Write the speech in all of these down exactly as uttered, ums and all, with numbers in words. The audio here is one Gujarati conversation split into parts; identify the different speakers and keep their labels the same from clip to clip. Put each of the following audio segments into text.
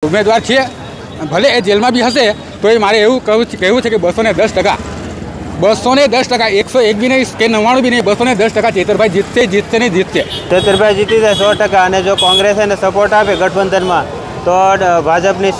Speaker 1: ઉમેદવાર છે, ભલે એ જેલમાં બી હશે તો એ મારે એવું કહું કહેવું છે કે બસો ને દસ ટકા બસો ને દસ ટકા એકસો એક બી નહીં કે નવ્વાણું બી નહીં બસો ને દસ ટકા ચેતરભાઈ જીતશે જીતશે ને જીતશે.
Speaker 2: ચેતરભાઈ જીતી જાય સો ટકા. અને જો કોંગ્રેસ એને સપોર્ટ આપે ગઠબંધનમાં તો ભાજપની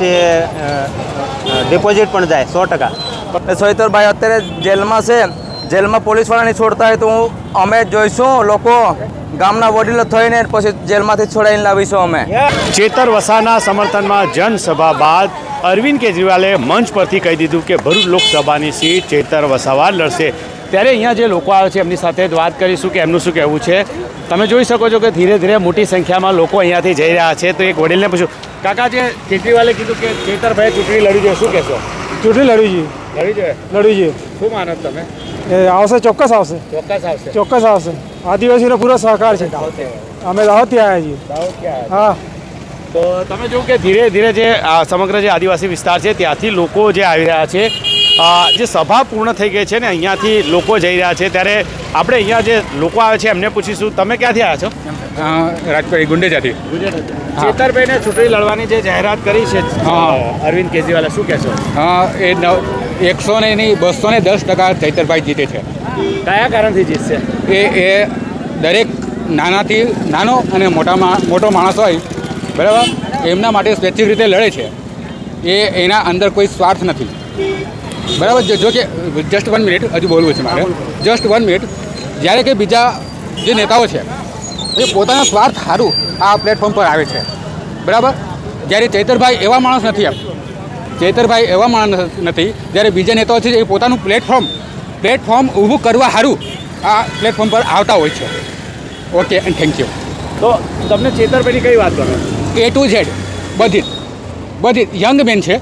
Speaker 2: ડિપોઝિટ પણ જાય સો ટકા.
Speaker 3: ચૈતરભાઈ અત્યારે જેલમાં છે, જેલમાં પોલીસવાળા નહીં છોડતા હોય તો હું અમે જોઈશું લોકો ગામના વડીલો થઈને પછી જેલમાંથી છોડાવીને લાવીશું અમે.
Speaker 4: ચેતર વસાવાના સમર્થનમાં જનસભા બાદ અરવિંદ કેજરીવાલે મંચ પરથી કહી દીધું કે ભરૂચ લોકસભાની સીટ ચેતર વસાવા લડશે. ત્યારે અહીંયા જે લોકો આવે છે એમની સાથે જ વાત કરીશું કે એમનું શું કહેવું છે. તમે જોઈ શકો છો કે ધીરે ધીરે મોટી સંખ્યામાં લોકો અહીંયાથી જઈ રહ્યા છે. તો એક વડીલને પૂછ્યું, કાકા જે કેજરીવાલે કીધું કે ચેતરભાઈ ચૂંટણી લડી જોઈએ, શું કહેશો?
Speaker 5: ચૂંટણી લડવી જોઈએ,
Speaker 4: લડી જોઈએ
Speaker 5: લડવી જોઈએ.
Speaker 4: શું માનો તમે?
Speaker 5: એ આવશે, ચોક્કસ આવશે,
Speaker 4: ચોક્કસ આવશે,
Speaker 5: ચોક્કસ આવશે. આદિવાસીનો પૂરો સહકાર છે. અમે દાહોદથી આવ્યા છીએ. હા,
Speaker 4: તો તમે જો કે ધીરે ધીરે જે સમગ્ર જે આદિવાસી વિસ્તાર છે ત્યાંથી લોકો જે આવી રહ્યા છે, જે સભા પૂર્ણ થઈ ગઈ છે ને અહીંયાથી લોકો જઈ રહ્યા છે. ત્યારે આપણે અહીંયા જે લોકો આવે છે એમને પૂછીશું, તમે ક્યાંથી આવ્યા છો?
Speaker 1: રાજકોટ ગુંડેજાથી.
Speaker 4: ચેતરભાઈને ચૂંટણી લડવાની જે જાહેરાત કરી છે અરવિંદ કેજરીવાલે, શું કહેશો?
Speaker 1: હા, એ નવ એકસો ને નહીં બસો ને દસ ટકા ચૈતરભાઈ જીતે છે.
Speaker 4: કયા કારણથી જીતશે?
Speaker 1: એ એ દરેક નાનાથી નાનો અને મોટામાં મોટો માણસ હોય બરાબર, એમના માટે સ્પેસિફિક રીતે લડે છે. એ એના અંદર કોઈ સ્વાર્થ નથી બરાબર. જો કે જસ્ટ વન મિનિટ હજુ બોલવું છે મારે, જસ્ટ વન મિનિટ. જ્યારે કે બીજા જે નેતાઓ છે એ પોતાના સ્વાર્થ સારું આ પ્લેટફોર્મ પર આવે છે બરાબર. જ્યારે ચૈતરભાઈ એવા માણસ નથી, એમ ચૈતરભાઈ એવા માણસ નથી. જ્યારે બીજા નેતાઓ છે એ પોતાનું પ્લેટફોર્મ પ્લેટફોર્મ ઊભું કરવા સારું આ પ્લેટફોર્મ પર આવતા હોય છે. Okay and thank you.
Speaker 4: તો તમને ચેતરભાઈની કઈ વાત કરો?
Speaker 1: એ ટુ ઝેડ બધી બધી યંગ મેન છે,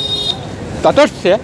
Speaker 1: તટસ્થ છે,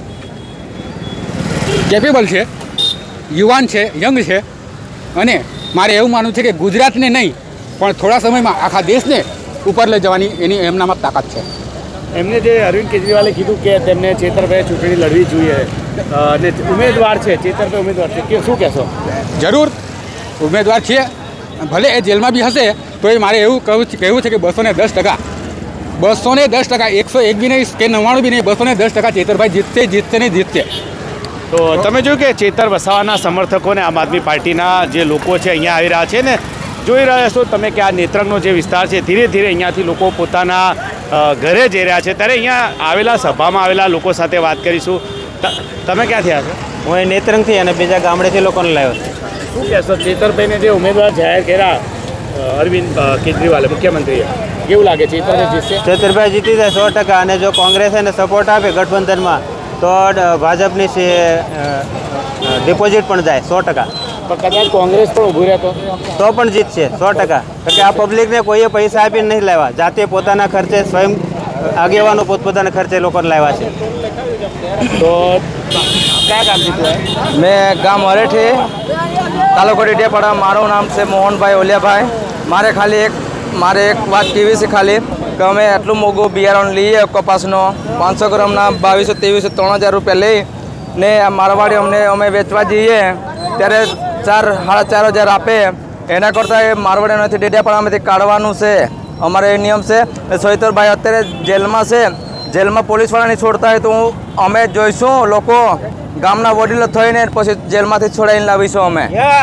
Speaker 1: કેપેબલ છે, યુવાન છે, યંગ છે. અને મારે એવું માનવું છે કે ગુજરાતને નહીં પણ થોડા સમયમાં આખા દેશને ઉપર લઈ જવાની એની એમનામાં તાકાત છે.
Speaker 4: એમને જે અરવિંદ કેજરીવાલે કીધું કે તેમને ચેતરભાઈ ચૂંટણી લડવી જોઈએ અને ઉમેદવાર છે, ચેતરભાઈ ઉમેદવાર છે, કે શું કહેશો?
Speaker 1: જરૂર ઉમેદવાર છે, ભલે એ જેલમાં બી હશે તો એ મારે એવું કહું કહેવું છે કે બસો ને દસ ટકા બસો ને દસ ટકા એકસો એક બી નહીં કે નવ્વાણું બી નહીં બસો ને દસ ટકા ચેતરભાઈ જીતશે જીતશે ને જીતશે.
Speaker 4: તો તમે જોયું કે ચેતર વસાવાના સમર્થકોને આમ આદમી પાર્ટીના જે લોકો છે અહીંયા આવી રહ્યા છે ને, જોઈ રહ્યા છો તમે કે આ નેત્રંગનો જે વિસ્તાર છે ધીરે ધીરે અહીંયાથી લોકો પોતાના ઘરે જઈ રહ્યા છે. ત્યારે અહીંયા આવેલા સભામાં આવેલા લોકો સાથે વાત કરીશું. તમે ક્યાંથી આવ્યા છો?
Speaker 2: હું એ નેત્રંગથી અને બીજા ગામડેથી લોકોને લાવ્યો છું.
Speaker 4: શું કહેશો ચેતરભાઈને જે ઉમેદવાર જાહેર કર્યા અરવિંદ કેજરીવાલે મુખ્યમંત્રીએ, કેવું લાગે છે? ચેતરભાઈ જીતશે?
Speaker 2: ચેતરભાઈ જીતી જાય સો ટકા. અને જો કોંગ્રેસ એને સપોર્ટ આપે ગઠબંધનમાં તો ભાજપની ડિપોઝિટ પણ જાય સો ટકા.
Speaker 4: પણ કદાચ કોંગ્રેસ પણ ઊભું રહેતો
Speaker 2: તો પણ જીતશે સો ટકા. કારણ કે આ પબ્લિકને કોઈએ પૈસા આપીને નહીં લાવ્યા, જાતે પોતાના ખર્ચે સ્વયં આગેવાનો પોતપોતાના ખર્ચે લોકોને લાવ્યા છે.
Speaker 4: તો કયા ગામથી તું?
Speaker 3: મેં ગામ અરેઠી, તાલુકો ડેડિયાપાડા. મારું નામ છે મોહનભાઈ ઓલિયાભાઈ. મારે ખાલી એક મારે એક વાત કહેવી છે ખાલી કે અમે એટલું મોંઘું બિયારણ લઈએ કપાસનો, પાંચસો ગ્રામના બાવીસો ત્રેવીસો ત્રણ હજાર રૂપિયા લઈ ને મારવાડી અમને અમે વેચવા જઈએ ત્યારે ચાર સાડા ચાર હજાર આપે. એના કરતાં એ મારવાડી નથી ડેડિયાપાડામાંથી કાઢવાનું છે, અમારે એ નિયમ છે. ચૈતરભાઈ અત્યારે જેલમાં છે, જેલમાં પોલીસવાળા નહીં છોડતા હોય તો હું અમે જોઈશું લોકો ગામના વડીલો થઈને પછી જેલમાંથી છોડાવીને લાવીશું અમે.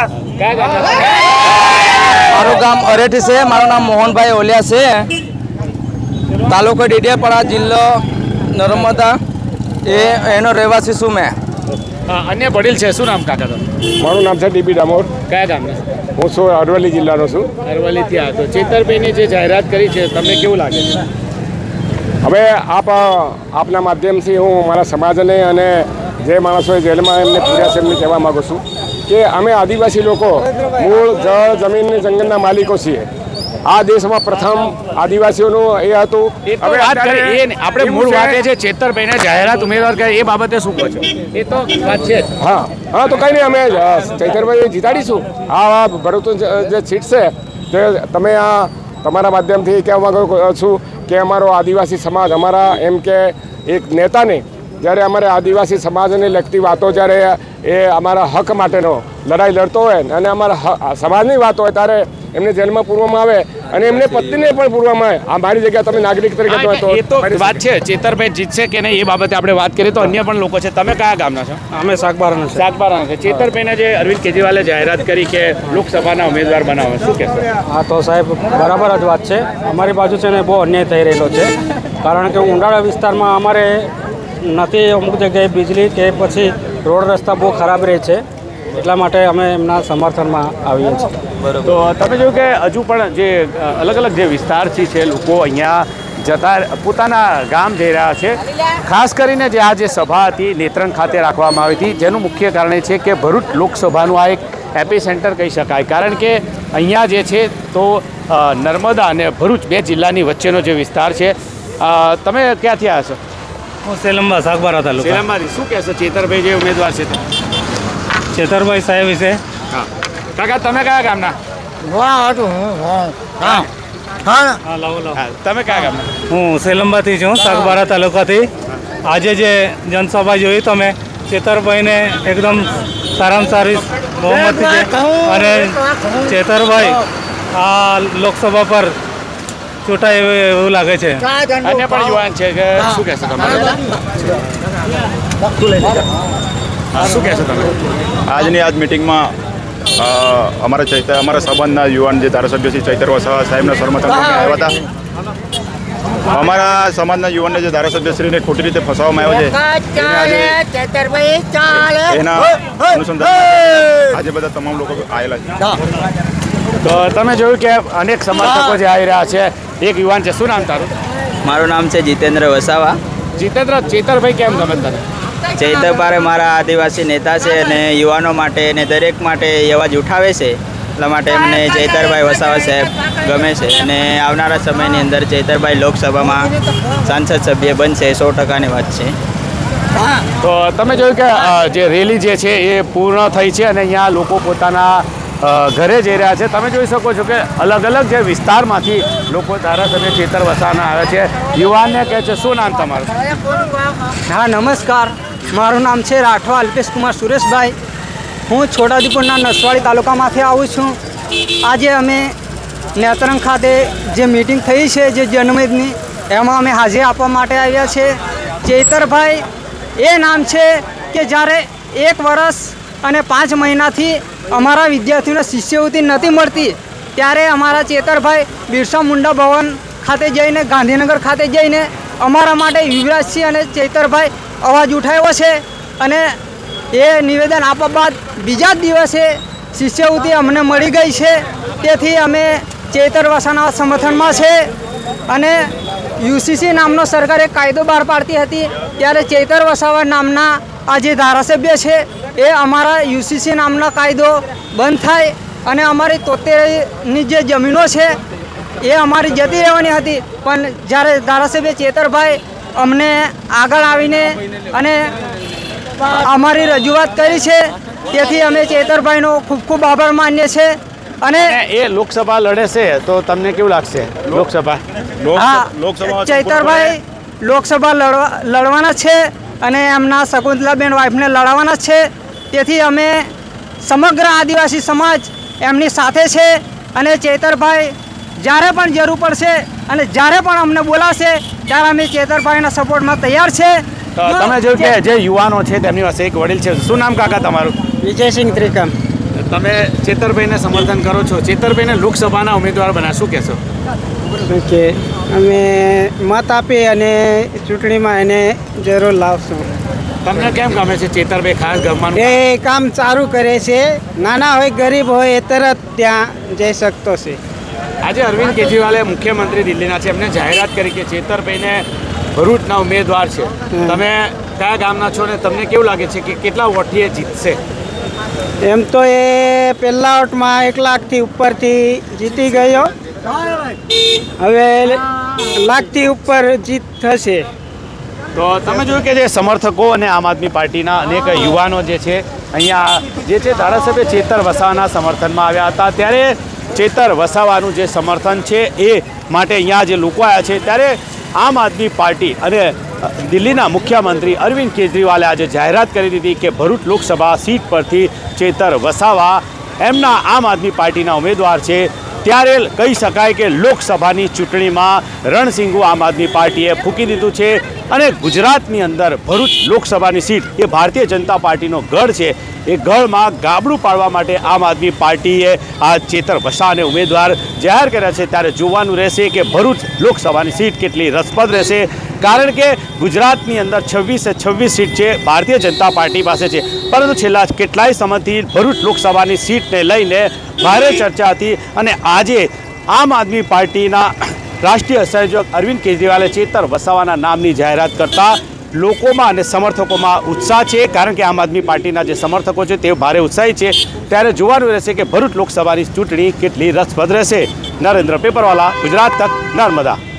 Speaker 3: મારું ગામ અરેઠી છે, મારું નામ મોહનભાઈ ઓલિયા છે, તાલુકો ડેડિયાપાડા, જિલ્લો નર્મદા. એ એનો રહેવાસી છું મેં.
Speaker 4: અન્ય વડીલ છે, શું નામ કાકા?
Speaker 6: મારું નામ છે ડીબી ડામોર.
Speaker 4: કયા ગામના?
Speaker 6: હું છું અરવલ્લી જિલ્લાનો છું.
Speaker 4: અરવલ્લીથી આ તો ચેતરભાઈની જે જાહેરાત કરી છે તમને કેવું લાગે છે?
Speaker 6: હવે આપ આપના માધ્યમથી હું મારા સમાજને અને જે માણસો જેલમાં એમને પૂર્યા છે એમને કહેવા માગું છું કે અમે આદિવાસી લોકો મૂળ જળ જમીન જંગલના માલિકો છીએ. આ દેશમાં પ્રથમ આદિવાસીઓનું એ હતું.
Speaker 4: હવે વાત કરીએ આપણે મૂળ વાત એ છે ચેતરભાઈને જાહેરાત ઉમેદવાર કરે એ બાબતે શું કહો છો? એ તો વાત છે.
Speaker 6: હા હા તો કંઈ નહીં, અમે ચૈતરભાઈ જીતાડીશું. આ ભરૂચ જે સીટ છે તે તમે આ તમારા માધ્યમથી કહેવા માગું છું કે અમારો આદિવાસી સમાજ અમારા એમ કે એક નેતાને જ્યારે અમારે આદિવાસી સમાજને લગતી વાતો જ્યારે એ અમારા હક માટેનો લડાઈ લડતો હોય અને અમારા સમાજની વાત હોય ત્યારે એમને જેલમાં પૂરવામાં આવે અને એમને પત્નીને પણ પૂરવામાં આવે. આ મારી જગ્યા તમે નાગરિક તરીકે
Speaker 4: એ તો વાત છે. ચેતરભાઈ જીતશે કે નહીં એ બાબતે આપણે વાત કરીએ તો અન્ય પણ લોકો છે. તમે કયા ગામના છો?
Speaker 5: અમે શાકબારાના છે.
Speaker 4: શાકબારાના છે. ચેતરભાઈને જે અરવિંદ કેજરીવાલે જાહેરાત કરી કે લોકસભાના ઉમેદવાર બનાવે, શું કહેશો?
Speaker 5: હા તો સાહેબ બરાબર જ વાત છે. અમારી બાજુ છે ને બહુ અન્યાય થઈ રહેલો છે, કારણ કે ઉંડાળા વિસ્તારમાં અમારે નથી અમુક જગ્યાએ વીજળી કે પછી રોડ રસ્તા બહુ ખરાબ રહે છે, એટલા માટે અમે એમના સમર્થનમાં આવીએ છીએ.
Speaker 4: તો તમે જોયું કે હજુ પણ જે અલગ અલગ જે વિસ્તારથી છે લોકો અહીંયા જતા પોતાના ગામ જઈ રહ્યા છે. ખાસ કરીને જે આ જે સભા હતી નેત્રંગ ખાતે રાખવામાં આવી હતી, જેનું મુખ્ય કારણ એ છે કે ભરૂચ લોકસભાનું આ એક એપી સેન્ટર કહી શકાય, કારણ કે અહીંયા જે છે તો નર્મદા અને ભરૂચ બે જિલ્લાની વચ્ચેનો જે વિસ્તાર છે. તમે ક્યાંથી આવ્યા છો?
Speaker 5: હું સેલંબા શાકબારા તાલુકા.
Speaker 4: સેલંબાથી. શું કહેશો ચેતરભાઈ જે ઉમેદવાર છે તે?
Speaker 5: ચેતરભાઈ સાહેબ વિશે
Speaker 4: હા કાકા, તમે કયા ગામના?
Speaker 5: હા લાવો લાવો.
Speaker 4: તમે કયા ગામના?
Speaker 5: હું સેલંબાથી છું, શાકબારા તાલુકાથી. આજે જે જનસભા જોઈ તમે, ચેતરભાઈને એકદમ સારામાં સારી બહુમતી છે અને ચેતરભાઈ આ લોકસભા પર ચૂંટાય એવું એવું લાગે છે.
Speaker 4: અન્ય પણ યુવાન છે કે શું કહેશો તમે? શું કહેશો તમે?
Speaker 7: આજની આજ મિટિંગમાં અમારા ચૈતર અમારા સંબંધના યુવાન જે ધારાસભ્ય શ્રી ચૈતર વસાવા સાહેબના સમર્થન આવ્યા હતા. અમારા સમાજના યુવાનને જે ધારાસભ્યશ્રીને ખોટી રીતે ફસાવવામાં આવ્યો છે એના અનુસંધાન આજે બધા તમામ લોકો આવેલા છે.
Speaker 4: તો તમે જોયું કે અનેક સમર્થકો જે આવી રહ્યા છે. એક યુવાન છે, શું નામ તારું?
Speaker 8: મારું નામ છે જીતેન્દ્ર વસાવા.
Speaker 4: જીતેન્દ્ર, ચેતરભાઈ કેમ ગમે તને?
Speaker 8: ચૈતરભાઈ મારા આદિવાસી નેતા છે અને યુવાનો માટે અને દરેક માટે અવાજ ઉઠાવે છે, એટલા માટે અમને ચૈતરભાઈ વસાવા સાહેબ ગમે છે અને આવનારા સમયની અંદર ચૈતરભાઈ લોકસભામાં સાંસદ સભ્ય બનશે, સો ટકાની વાત છે.
Speaker 4: તો તમે જોયું કે જે રેલી જે છે એ પૂર્ણ થઈ છે અને અહીંયા લોકો પોતાના ઘરે જઈ રહ્યા છે. તમે જોઈ શકો છો કે અલગ અલગ જે વિસ્તારમાંથી લોકો ધારાસભ્ય ચેતર વસાવાના આવ્યા છે. યુવાનને કહે છે, શું નામ તમારું?
Speaker 9: હા નમસ્કાર, મારું નામ છે રાઠવા અલ્પેશ કુમાર સુરેશભાઈ. હું છોટાઉદેપુરના નસવાડી તાલુકામાંથી આવું છું. આજે અમે નેત્રંગ ખાતે જે મિટિંગ થઈ છે જે જનમેદની, એમાં અમે હાજરી આપવા માટે આવ્યા છે. ચૈતરભાઈ એ નામ છે કે જ્યારે એક વર્ષ અને પાંચ મહિનાથી અમારા વિદ્યાર્થીઓને શિષ્યવૃત્તિ નથી મળતી, ત્યારે અમારા ચેતરભાઈ બિરસા મુંડા ભવન ખાતે જઈને, ગાંધીનગર ખાતે જઈને અમારા માટે યુવરાજસિંહ અને ચૈતરભાઈ અવાજ ઉઠાવ્યો છે અને એ નિવેદન આપ્યા બાદ બીજા જ દિવસે શિષ્યવૃત્તિ અમને મળી ગઈ છે. તેથી અમે ચૈતર વસાવાના સમર્થનમાં છે અને યુસીસી નામનો સરકારે કાયદો બહાર પાડતી હતી, ત્યારે ચૈતર વસાવા નામના આ જે ધારાસભ્ય છે એ અમારા યુસીસી નામનો કાયદો બંધ થાય અને અમારી તોતેરની જે જમીનો છે એ અમારી જતી રહેવાની હતી. પણ જ્યારે ધારાસભ્ય ચેતરભાઈ અમને આગળ આવીને અને અમારી રજૂઆત કરી છે, તેથી અમે ચેતરભાઈનો ખૂબ ખૂબ આભાર માનીએ છીએ. અને
Speaker 4: એ લોકસભા લડે છે તો તમને કેવું લાગશે? લોકસભા
Speaker 9: હા, ચૈતરભાઈ લોકસભા લડવા લડવાના છે અને એમના શકુંતલાબેન વાઇફને લડાવવાના છે. તેથી અમે સમગ્ર આદિવાસી સમાજ એમની સાથે છે અને ચૈતરભાઈ જ્યારે પણ જરૂર પડશે અને જ્યારે પણ અમને બોલાવશે ત્યારે અમે ચૈતરભાઈના સપોર્ટમાં તૈયાર છે.
Speaker 4: તમે જોયું કે જે યુવાનો છે તેમની પાસે એક વડીલ છે. શું નામ કાકા તમારું?
Speaker 9: વિજયસિંહ ત્રિકમ.
Speaker 4: તમે ચેતરભાઈને સમર્થન કરો છો, ચેતરભાઈને લોકસભાના ઉમેદવાર બન્યા, શું કહેશો?
Speaker 9: ઓકે, અમે મત આપી અને ચૂંટણીમાં એને જરૂર લાવશું.
Speaker 4: તમને કેમ ગમે છે ચેતરભાઈ ખાસ ગમવાનું?
Speaker 9: એ કામ સારું કરે છે, નાના હોય ગરીબ હોય એ તરત ત્યાં જઈ શકતો છે.
Speaker 4: આજે અરવિંદ કેજરીવાલે મુખ્યમંત્રી દિલ્હીના છે, એમને જાહેરાત કરી કે ચેતરભાઈને ભરૂચના ઉમેદવાર છે. તમે કયા ગામના છો ને તમને કેવું લાગે છે કે કેટલા વોટથી એ જીતશે?
Speaker 9: એમ તો એ પહેલા વોટમાં એક લાખથી ઉપરથી જીતી ગયો, હવે લાખથી ઉપર જીત થશે.
Speaker 4: તો તમે જોયું કે જે સમર્થકો અને આમ આદમી પાર્ટીના અનેક યુવાનો જે છે અહીંયા જે છે ધારાસભ્ય ચેતર વસાવાના સમર્થનમાં આવ્યા હતા, ત્યારે ચેતર વસાવાનું જે સમર્થન છે એ માટે અહીંયા જે લોકો આવ્યા છે, ત્યારે આમ આદમી પાર્ટી અને દિલ્હીના મુખ્યમંત્રી અરવિંદ કેજરીવાલે આજે જાહેરાત કરી દીધી કે ભરૂચ લોકસભા સીટ પરથી ચેતર વસાવા એમના આમ આદમી પાર્ટીના ઉમેદવાર છે। ત્યારે કહી શકાય કે લોકસભાની ચૂંટણીમાં રણસિંગુ આમ આદમી પાર્ટીએ ફૂંકી દીધું છે અને ગુજરાતની અંદર ભરૂચ લોકસભાની સીટ એ ભારતીય જનતા પાર્ટીનો ગઢ છે। એ ગઢમાં ગાબડું પાડવા માટે આમ આદમી પાર્ટીએ આ ચેતર વસાવાને ઉમેદવાર જાહેર કર્યા છે। ત્યારે જોવાનું રહેશે કે ભરૂચ લોકસભાની સીટ કેટલી રસપ્રદ રહેશે, કારણ કે ગુજરાતની અંદર છવ્વીસે છવ્વીસ સીટ છે ભારતીય જનતા પાર્ટી પાસે છે, પરંતુ છેલ્લા કેટલાય સમયથી ભરૂચ લોકસભાની સીટને લઈને ભારે ચર્ચા હતી અને આજે આમ આદમી પાર્ટીના રાષ્ટ્રીય સંયોજક અરવિંદ કેજરીવાલે ચેતર વસાવાના નામની જાહેરાત કરતા લોકોમાં અને સમર્થકોમાં ઉત્સાહ છે, કારણ કે આમ આદમી પાર્ટીના જે સમર્થકો છે તે ભારે ઉત્સાહી છે। ત્યારે જોવાનું રહેશે કે ભરૂચ લોકસભાની ચૂંટણી કેટલી રસપ્રદ રહેશે। નરેન્દ્ર પેપરવાલા, ગુજરાત તક, નર્મદા।